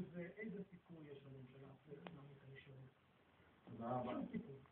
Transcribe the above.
זה איזה סיכוי יש לממשלה להעמיד את הרישיון? תודה רבה.